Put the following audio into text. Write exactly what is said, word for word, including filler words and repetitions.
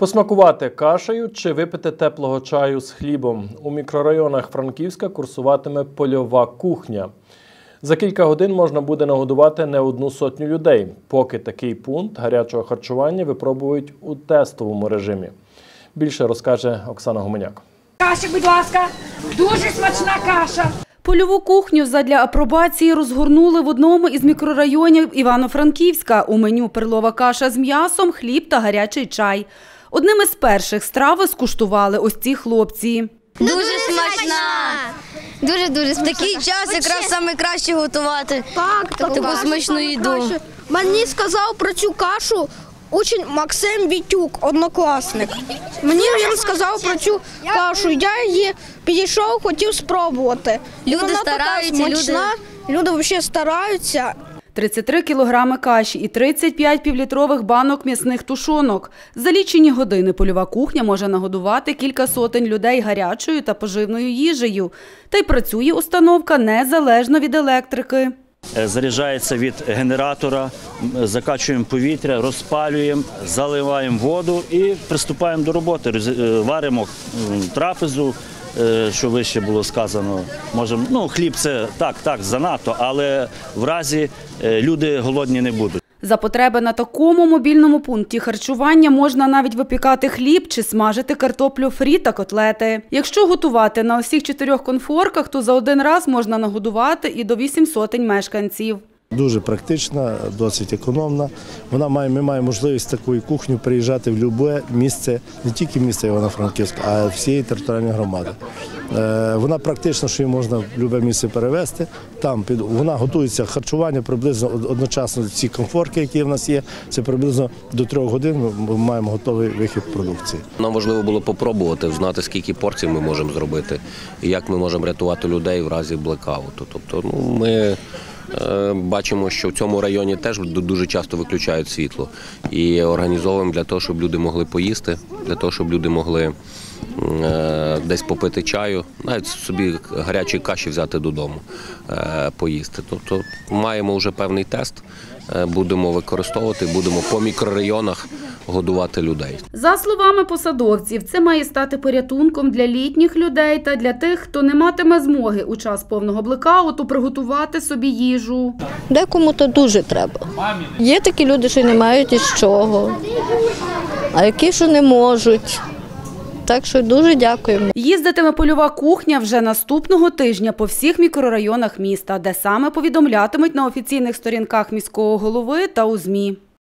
Посмакувати кашею чи випити теплого чаю з хлібом. У мікрорайонах Франківська курсуватиме польова кухня. За кілька годин можна буде нагодувати не одну сотню людей. Поки такий пункт гарячого харчування випробують у тестовому режимі. Більше розкаже Оксана Гуменяк. Каша, будь ласка, дуже смачна каша. Польову кухню задля апробації розгорнули в одному із мікрорайонів Івано-Франківська. У меню перлова каша з м'ясом, хліб та гарячий чай. Одним із перших страви скуштували ось ці хлопці. Дуже смачна! Дуже-дуже смачна. В такий час якраз саме краще готувати так, таку так, смачну їду. Мені сказав про цю кашу учень Максим Вітюк, однокласник. Мені він сказав про цю кашу, я її підійшов, хотів спробувати. Люди Вона стараються, така смачна, люди, люди взагалі стараються. тридцять три кілограми каші і тридцять п'ять півлітрових банок м'ясних тушонок. За лічені години польова кухня може нагодувати кілька сотень людей гарячою та поживною їжею. Та й працює установка незалежно від електрики. Заряджається від генератора, закачуємо повітря, розпалюємо, заливаємо воду і приступаємо до роботи. Варимо трапезу, що вище було сказано. Можемо, ну, хліб це так, так, занадто, але в разі люди голодні не будуть. За потреби на такому мобільному пункті харчування можна навіть випікати хліб чи смажити картоплю фрі та котлети. Якщо готувати на усіх чотирьох конфорках, то за один раз можна нагодувати і до вісім сотень мешканців. Дуже практична, досить економна. Вона має, ми маємо можливість такою кухню приїжджати в будь-яке місце, не тільки місце Івано-Франківська, а всієї територіальної громади. Вона практична, що її можна в будь-яке місце перевезти. Там під, вона готується харчування приблизно одночасно ці комфорки, які в нас є. Це приблизно до трьох годин ми маємо готовий вихід продукції. Нам важливо було попробувати, знати, скільки порцій ми можемо зробити і як ми можемо рятувати людей в разі блекауту. Тобто, ну, ми бачимо, що в цьому районі теж дуже часто виключають світло. І організовуємо для того, щоб люди могли поїсти, для того, щоб люди могли десь попити чаю, навіть собі гарячі каші взяти додому, поїсти. Тобто маємо вже певний тест, будемо використовувати, будемо по мікрорайонах годувати людей. За словами посадовців, це має стати порятунком для літніх людей та для тих, хто не матиме змоги у час повного блекауту приготувати собі їжу. Декому то дуже треба. Є такі люди, що не мають із чого, а які, що не можуть. Так що дуже дякуємо. Їздитиме польова кухня вже наступного тижня по всіх мікрорайонах міста, де саме повідомлятимуть на офіційних сторінках міського голови та у ЗМІ.